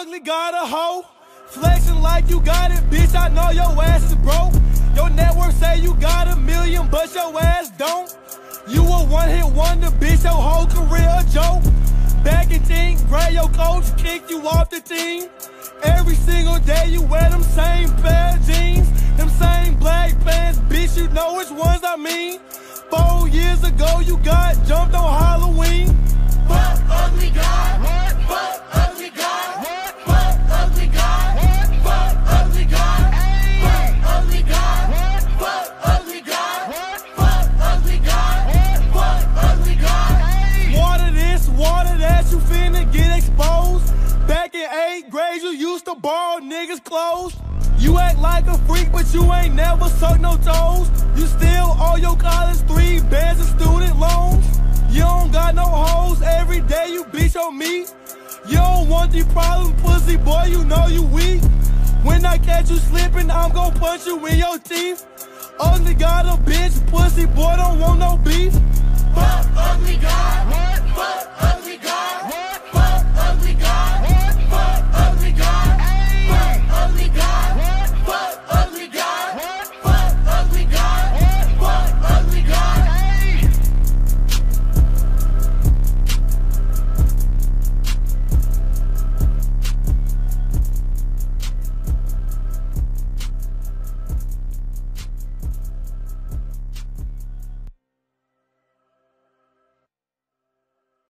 ugly, got a hoe. Flexing like you got it, bitch, I know your ass is broke. Your network say you got $1 million, but your ass don't. You a one-hit wonder, bitch, your whole career a joke. Back in 10th grade, your coach kicked you off the team. Every single day you wear them same pair of jeans, them same black pants, bitch, you know which ones I mean. 4 years ago you got jumped on Halloween. Fuck ugly God, fuck ugly God, fuck ugly God, fuck ugly God, fuck ugly God, fuck ugly God, fuck ugly God, fuck ugly God. Water this, water that, you finna get exposed. Back in 8th grade you used to borrow niggas' clothes. You act like a freak, but you ain't never sucked no toes. You still owe your college 3 bands of student loans. You don't got no hoes, every day you beat your meat. You don't want the problem, pussy boy, you know you weak. When I catch you slipping, I'm gon' punch you in your teeth. Ugly got a bitch, pussy boy, don't want no beef. Fuck ugly God, fuck ugly God.